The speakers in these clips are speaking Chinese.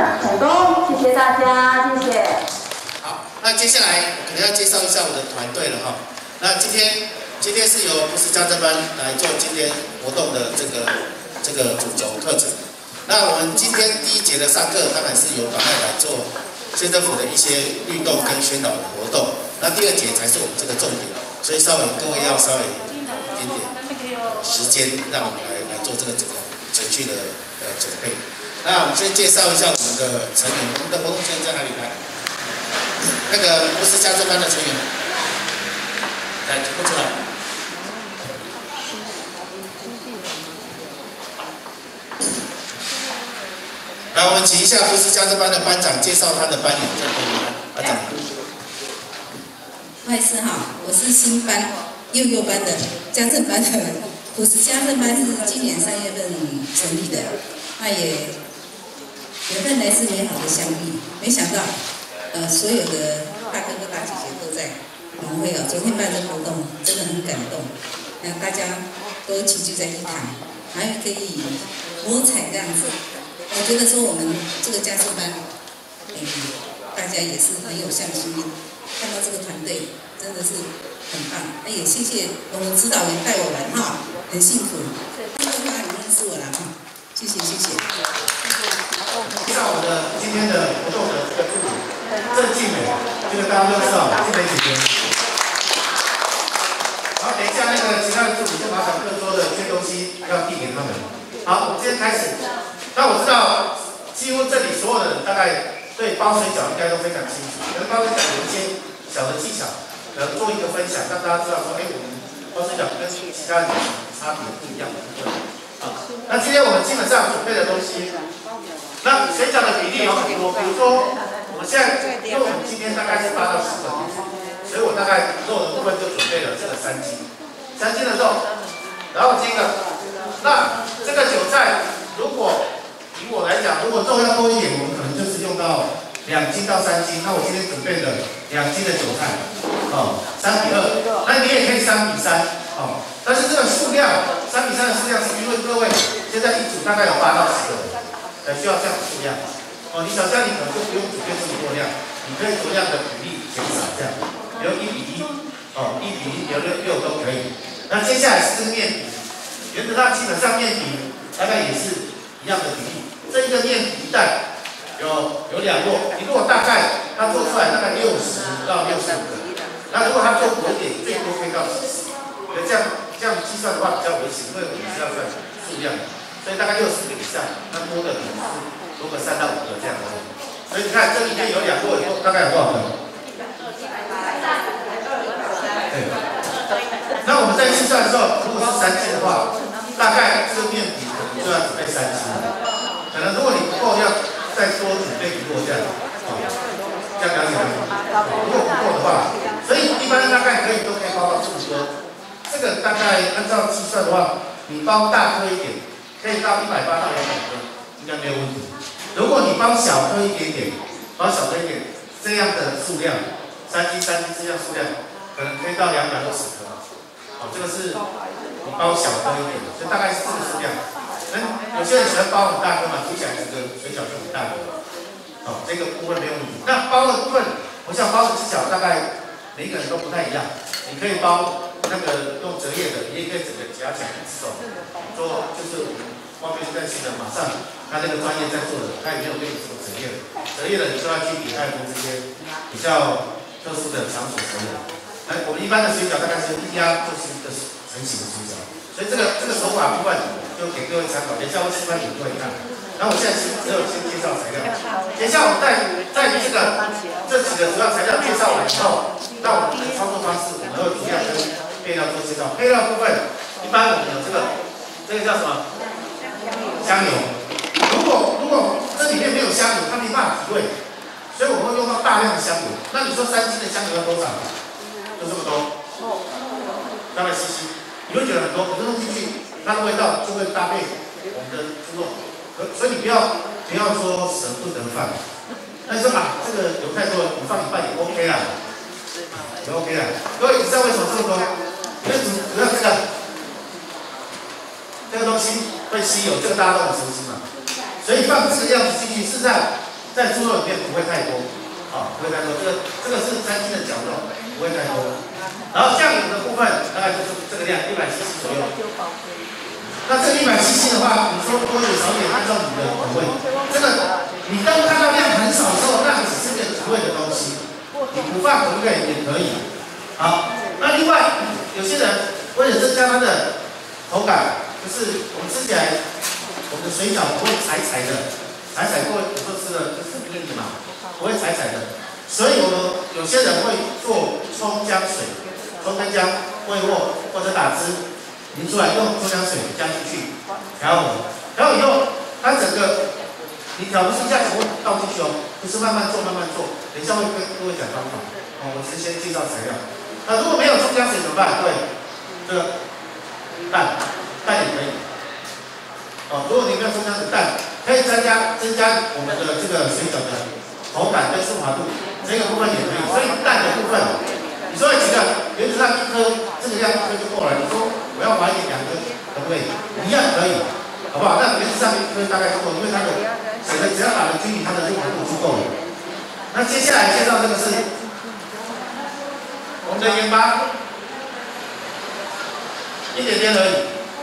成功，谢谢大家，谢谢。 好，那接下来我可能要介绍一下我的团队了哈。那今天是由不是家政班来做今天活动的这个主轴课程。那我们今天第一节的上课当然是由党外来做县政府的一些律动跟宣导的活动。那第二节才是我们这个重点，所以各位要稍微一点点时间，让我们来做这个整个程序的准备。那我们先介绍一下我们的成员，我们的活动成员在哪里来？那个不是家政班的成员，来举过出来。来，我们请一下不是家政班的班长介绍他的班员，这可以吗？班长。 不好意思哈，我是新班幼幼班的家政班的，不是家政班是今年3月份成立的，那也缘分来自美好的相遇，没想到所有的大哥哥大姐姐都在晚会哦，昨天办这活动真的很感动，那大家都齐聚在一堂，还可以博彩这样子，我觉得说我们这个家政班，大家也是很有向心力。看到这个团队真的是很棒，也谢谢我们指导员带我们哈，很辛苦。这个话你认识我了哈，谢谢谢谢。 介绍我们的今天的活动的这个助理郑静美，这个大家都知道，静美姐姐。好，等一下那个其他的助理就把讲课桌的一些东西要递给他们。好，我们今天开始。那我知道几乎这里所有的人大概对包水饺应该都非常清楚，可能包水饺有一些小的技巧，做一个分享，让大家知道说，我们包水饺跟其他人差别不一样的部分。那今天我们基本上准备的东西，那水饺的比例有很多，比如说我们现在因为我们今天大概是8到10分，所以我大概肉的部分就准备了这个3斤的肉，然后这个，那这个韭菜如果以我来讲，如果肉要多一点，我们可能就是用到2斤到3斤。那我今天准备了2斤的韭菜，3比2，那你也可以3比3，但是这个数量3比3的数量是因为各位现在一组大概有8到10个人，需要这样的数量。你小家里可能就不用准备这么多量，你可以酌量的比例减少这样，比如1比1，1比1，比如6都可以。那接下来是这个面皮，原则上基本上面皮大概也是一样的比例。这一个面皮袋有2摞，一摞大概它做出来大概60到65个，那如果它做薄一点，最多可以到70。这样计算的话比较危险，因为我们是要算数量，所以大概60个以上，那多的可能是多个3到5个这样而已。所以你看这里面有2摞，大概有多少个？对。那我们在计算的时候，如果是3斤的话，大概这个面皮可能就要准备3斤。可能如果你不够，要再多准备1摞这样，这样了解吗？如果不够的话，所以一般大概都可以包到这么多。这个大概按照计算的话，你包大颗一点，可以到180到200克，应该没有问题。如果你包小颗一点点，这样的数量，3斤这样数量，可能可以到260克。这个是你包小颗一点的，所以大概是这个数量。有些人喜欢包很大颗嘛，煮起来整个水饺就很大颗。这个部分没有问题。那包的部分，我想包的技巧大概每一个人都不太一样。你可以包那个用折页的，你也可以整个夹起来这种做，就是我们外面在新的，马上他那个专业在做的，他也没有跟你说折页的，折页的你就要去比泰国这些比较特殊的场所折页。我们一般的水饺大概是1压就是一个成型的水饺，所以这个手法部分就给各位参考，等一下会示范给各位看。然后我现在先介绍材料，等一下我们在这几个主要材料介绍完以后，那我们的操作方式，我们会主要跟配料做介绍。配料部分，一般我们有这个叫什么？香油。如果这里面没有香油，它没办法提味，所以我们会用到大量的香油。那你说3斤的香油要多少？就这么多，300 cc， 你会觉得很多，可是弄进去，它的味道就会搭配我们的猪肉，所以你不要说舍不得放。那你说这个油太多了，你放1半也 OK 啦，也 OK 啦。各位，你知道为什么这么多？因为主要这个东西会吸油，这个大家都很熟悉嘛。所以放这个样子进去，事实上在猪肉里面不会太多，不会太多。这个是3斤的绞肉，不会太多。然后酱油的部分大概就是这个量，100cc 左右。那这个100cc 的话，你说多一点少一点，按照你的口味。这个你当看到量很少的时候，那只是个提味的东西，你不放可不可以？也可以。好，那另外有些人为了增加它的口感，就是我们吃起来，我们的水饺不会柴柴的，柴柴过有时候吃的就是不腻嘛，不会柴柴的。所以我们有些人会做葱姜水，葱跟姜煨和或者打汁，淋出来用葱姜水加进去调和，调和以后它整个你调不是一下全部倒进去哦，就是慢慢做慢慢做。等一下会跟各位讲方法我先介绍材料。那如果没有葱姜水怎么办？对，这个蛋也可以。如果你没有葱姜水，蛋可以增加我们的这个水饺的口感跟顺滑度，这个部分也可以。所以蛋的部分，你说有几个？原则上1颗，这个量1颗就够了。你说我要划一点2颗，可不可以？一样可以，好不好？那原则上1颗大概就够，因为它的水的只要打得均匀，它的润滑度就够了。那接下来介绍这个是我们的盐巴。1点点而已，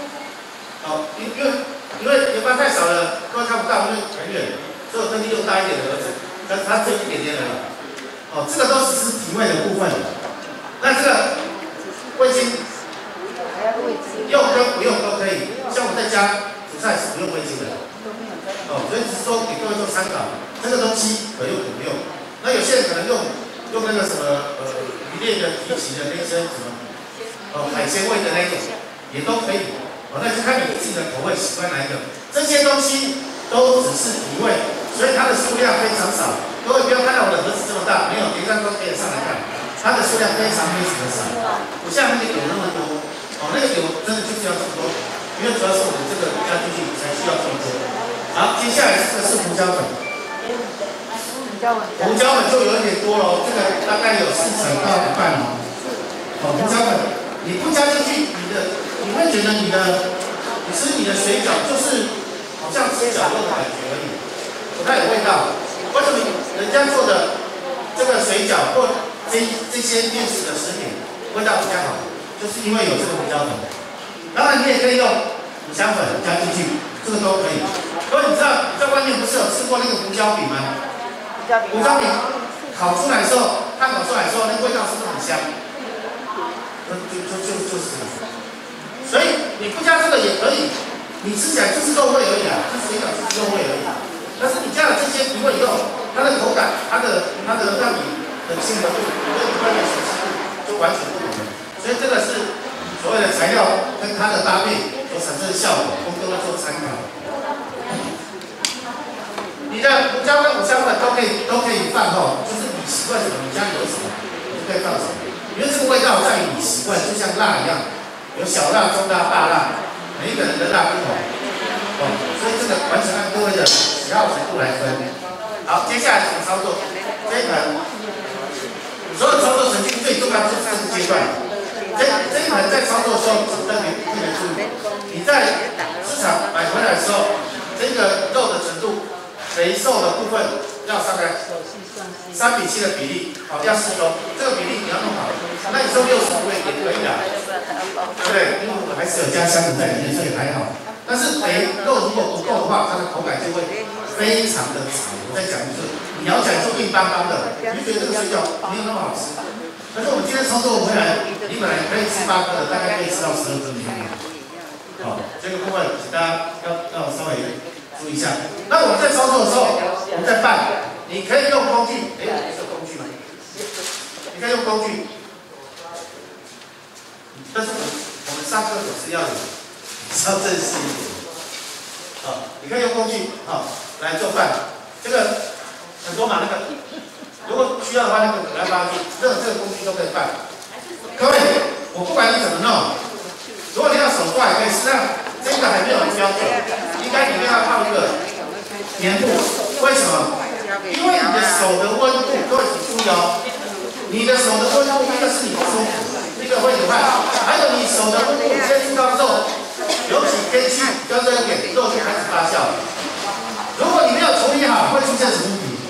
因为盐巴太少了，各位看不到，因为很远，所以我特地用大一点的盒子，但是它只有1点点而已。这个都只是提味的部分。那这个味精，用跟不用都可以。像我在家煮菜是不用味精的，所以只是说给各位做参考。这个东西可用可不用。那有些人可能用那个什么鱼类的提起的那些什么海鲜味的那种。也都可以，那就看你自己的口味喜欢哪一个。这些东西都只是提味，所以它的数量非常少。各位不要看到我的盒子这么大，没有，等一下都可以上来看，它的数量非常的少，不像那个油那么多。那个油真的就是要这么多，因为主要是我们这个加进去才需要这么多。好，接下来这个是胡椒粉，胡椒粉就有一点多了，这个大概有4成到1半哦。胡椒粉你不加进去，你会觉得你吃你的水饺就是好像吃绞肉的感觉而已，不太有味道。为什么人家做的这个水饺或这些面食的食品味道比较好？就是因为有这个胡椒粉。当然你也可以用五香粉加进去，这个都可以。各位你知道在外面不是有吃过那个胡椒饼吗？胡椒饼烤出来的时候，炭烤出来的时候，那个味道是不是很香？就是所以你不加这个也可以，你吃起来就是肉味而已啊，这水饺就是肉味而已。但是你加了这些提味以后，它的口感，它的让你的亲和度跟一般的熟悉度就完全不同了。所以这个是所谓的材料跟它的搭配所产生的效果，供各位做参考。你的胡椒跟五香粉都可以放就是你习惯什么，你家里有什么，你就可以放什么。因为这个味道在于你习惯，就像辣一样，有小辣、中辣、大辣，每一个人的辣不同，所以这个完全按各位的喜好程度来分。好，接下来怎么操作？这一盆，所有操作程序最重要就是这个阶段。这一盆在操作的时候，特别注意，你在市场买回来的时候，这个肉的程度，肥瘦的部分要大概3比7的比例，要适中，这个比例你要弄好。那你说65也可以的，对不对？因为我们还是有加香油在里面，所以还好。但是肥肉如果不够的话，它的口感就会非常的柴。我在讲就是，你咬起来就硬邦邦的，你就觉得这个水饺没有那么好吃。但是我们今天操作回来，你本来可以吃8颗的，大概可以吃到12颗里面。这个部分请大家要稍微注意一下。那我们在操作的时候，我们在拌，你可以用工具，我们是有工具吗？你可以用工具，但是我们上课总是要正式一点。你可以用工具来做饭，这个很多嘛，那个如果需要的话，那个来发具，这个工具都可以办。各位，我不管你怎么弄，如果你要手抓也可以，实际上这个还没有标准，应该里面要放一个棉布，为什么？因为你的手的温度，各位请注意你的手的温度，一个是你不舒服，一个会流汗，还有你手的温度接触到肉，尤其天气比较热一点，肉就开始发酵。如果你没有处理好，会出现什么问题？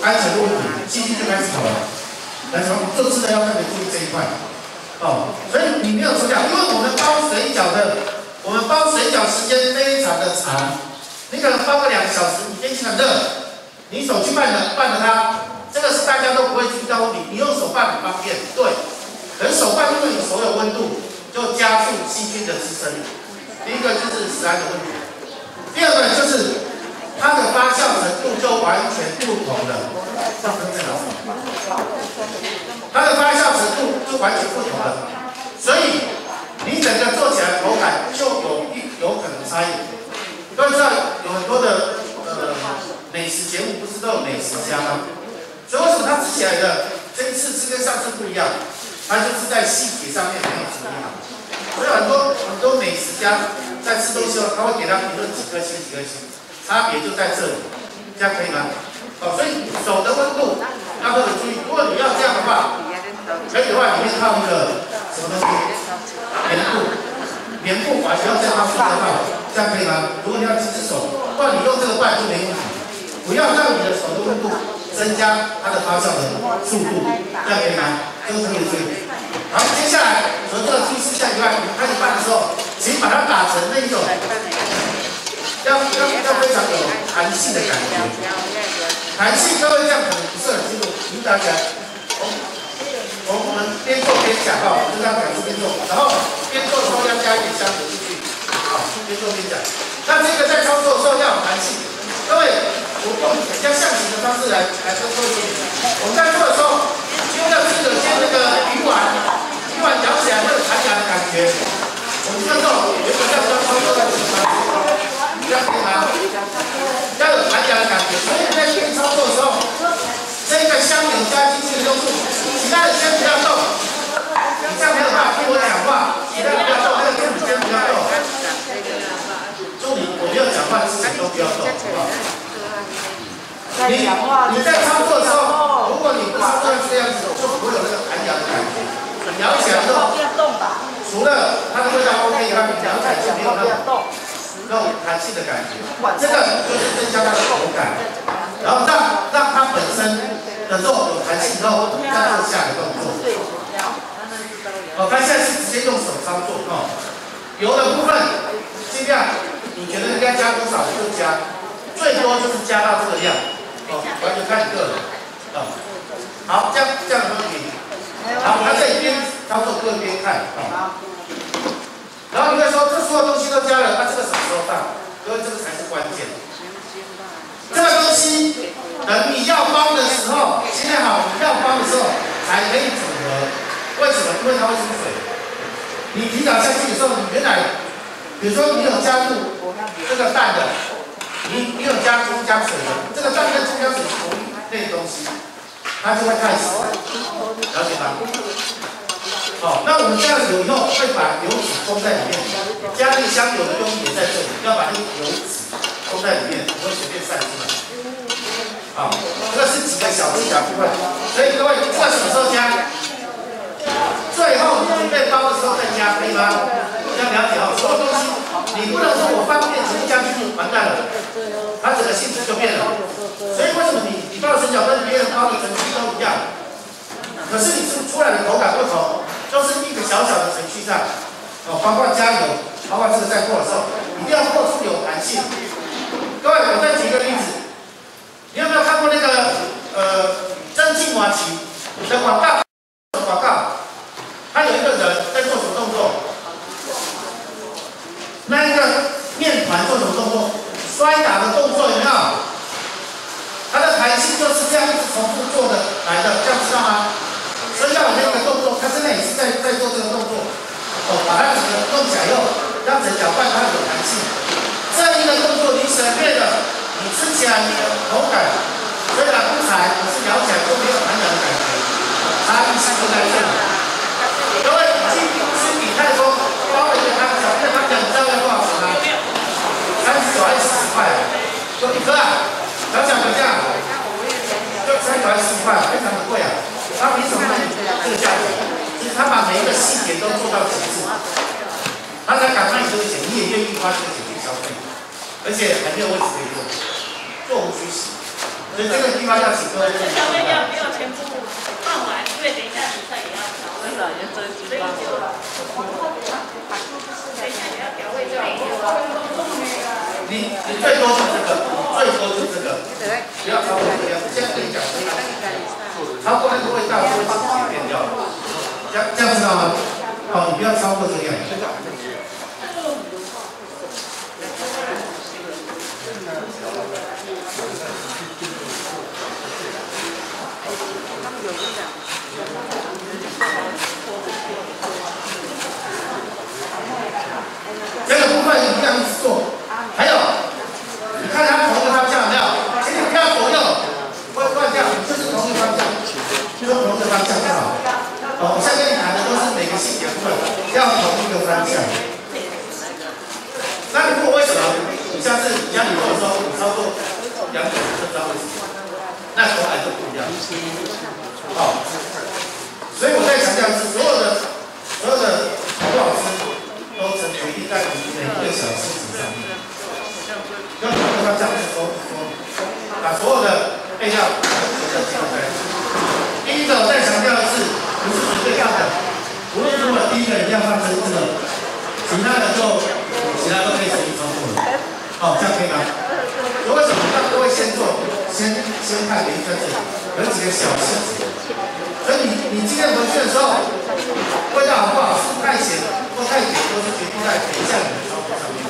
安全的问题，细菌就开始跑了。来，从做吃的要特别注意这一块。哦，所以你没有手脚，因为我们包水饺时间非常的长，你可能包个2个小时，你天气很热，你手去拌了它，这个是大家都不会注意到问题，你用手拌很方便，对。可是手拌因为有手有温度，就加速细菌的滋生。第一个就是食安的问题，第二个就是它的发酵程度就完全不同了。它的发酵程度就完全不同了，所以你整个做起来口感就有可能差异。各位知道有很多的美食节目不是都有美食家吗？所以为什么他吃起来的这一次吃跟上次不一样？他就是在细节上面没有注意好。所以很多美食家在吃东西后，他会给他评论几颗星，差别就在这里，这样可以吗？哦，所以手的温度要特别注意。如果你要这样的话，可以的话，里面套一个什么东西？棉布，完全要再套塑料套，这样可以吗？如果你要几只手，不然你用这个拌就没问题。不要让你的手的温度增加它的发酵的速度，这样可以吗？这个特别注意。好，接下来除了这个注意事项以外，你开始拌的时候，请把它打成那一种，要非常有弹性的感觉。弹性，各位这样可能不是很清楚，引导起来。我们边做边讲哈，就这样讲述边做，然后边做的时候要加一点香油进去，好，边做边讲。那这个在操作的时候要有弹性，各位，我用比较象形的方式来说一点。我们在做的时候，就要记得先那个鱼丸舀起来会有弹牙的感觉。我们这个时候有一个叫操作的地方，这样可以吗？要有弹牙的感觉，所以在边操作的时候，这个香油加进去的用处。其他的先不要动，你这样没有办法听我讲话。其他的不要动，那个助理先不要动。助理，我没有讲话之前都不要动，好不好？你在操作的时候，如果你不操作这样子，就不会有那个弹牙的感觉。咬起来之后，除了它的味道 OK 以外，你咬起来就没有那种弹性的感觉。这个就是增加它的口感，然后让它本身的肉有弹性之后，我们再做下一个动作。哦，他现在是直接用手操作哦。油的部分尽量，你觉得应该加多少就加，最多就是加到这个量。哦，完全看你个人。哦，好，这样有没有问题？好，他这一边操作，各位边看。哦。然后你会说，这所有东西都加了，那这个什么时候放？各位，这个才是关键。这个东西。等你要包的时候，现在好，你要包的时候才可以组合。为什么？因为它会出水。你提早下去的时候，你原来，比如说你有加入这个蛋的，你有加葱加水的，这个蛋跟葱加水是同一类东西，它就会太死，了解吗？好，那我们这样有以后会把油脂封在里面，加那个香油的用意也在这里，要把那个油脂封在里面，不会随便散出来。好，这个是几个小技巧部分，所以各位这个什么时候加？最后准备包的时候再加，可以吗？要了解哦，所有东西你不能说我方便直接加进去完蛋了，它整个性质就变了。所以为什么你包的水饺跟别人包的程序都一样，可是你出来的口感不同，就是一个小小的程序上，哦，包括加油，包括这个在做的时候，一定要做出有弹性。各位，我再举一个例子。你有没有看过那个蒸汽麻糬的广告？他有一个人在做什么动作？那一个面团做什么动作？摔打的动作有没有？它的弹性就是这样一直重复做的来的，这样知道吗？所以要有那个动作，他现在也是在做这个动作。哦，把它整个弄起来以后，让整搅拌它有弹性。这一个动作你省略了。你吃起来你的口感虽然不柴，可是咬起来就没有弹牙的感觉，差异性就在这里。各位，去比泰丰包了一个汤饺，这个汤饺你知道要多少钱吗？39还是40块？就一颗啊，小小的这样，就39还是40块，非常的贵啊。他凭什么卖这个价格？就是他把每一个细节都做到极致，他才敢卖这个钱，你也愿意花这个钱去消费，而且还没有位置可以用。座无虚席， 所以这个地方要请各位注意。 调味料不要全部放完，因为等一下比赛也要调。真的，也真是棒。等一下你要调味料。 你最多就这个，最多就这个，不要超过这样。现在跟你讲，超过那个味道会自己变掉。这样知道吗？好，你不要超过这个样。这个部分一样做，还有，你看它同一个方向没有？请你不要左右，会乱掉，就是同一个方向，就是同一个方向就好。哦，我现在跟你谈的都是每个细节部分要同一个方向。那如果为什么你下次像你跟我说你操作2种就知道为什么，那口感就不一样。好，所以我在强调是所有的不好吃都成决定在你每一个小事情上面。要同一个方向说，把所有的备料都记录在。第一个我在强调的是，不是随便放的，无论如何第一个一定要放成这个，其他的都可以随意操作了。好，这样可以吗？为什么让各位先做，先看每一个有几个小细节，所以你今天回去的时候，味道好不好，是太咸或太甜，都是决定在等一下你的操作上面。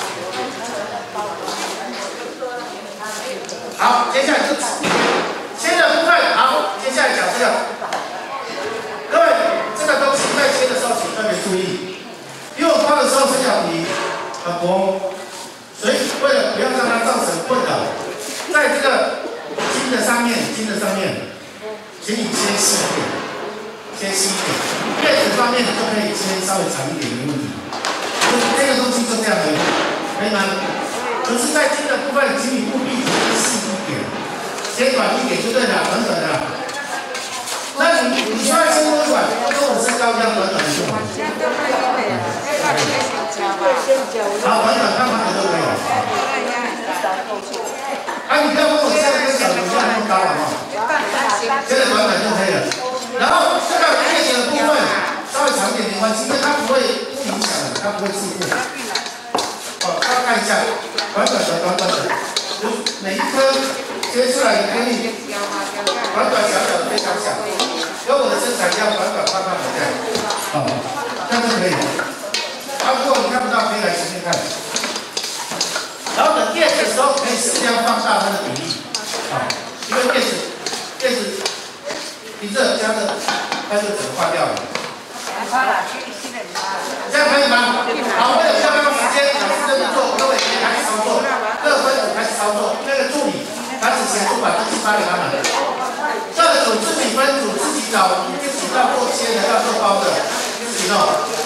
好，接下来就切的部分，好，接下来讲这个。各位，这个东西在切的时候，请特别注意，因为我包的时候这条皮很薄，所以为了不要让它造成困扰，在这个筋的上面，请你切细一点，叶子方面就可以切稍微长一点，没问题。这个东西就这样而已，可以吗？可是，在筋的部分，请你务必切细一点，切短一点就对了，短短的。那你需要切多短，跟我身高一样短短的就好。好，短短看旁边都可以了。你不要问我现在跟小牛一样那么高好不好？现在短短就可以了。然后这个叶子的部分稍微长一点没关系，因为它不影响的，它不会刺破。大家看一下，短短的，每一颗切出来的颗粒，短短小小的非常小，跟我的身材一样，短短胖胖的这样。好，这样就可以了。如果你看不到，可以来前面看。然后等叶子的时候，可以适量放大它的比例，因为叶子一热加热，它就整个化掉了。这样可以吗？好，为了消耗时间，老师这么做，各位可以开始操作，各分组开始操作。那个助理，他只协助把东西发给他们。各组自己分组，自己找，你自己要做切的，要做包的，自己弄。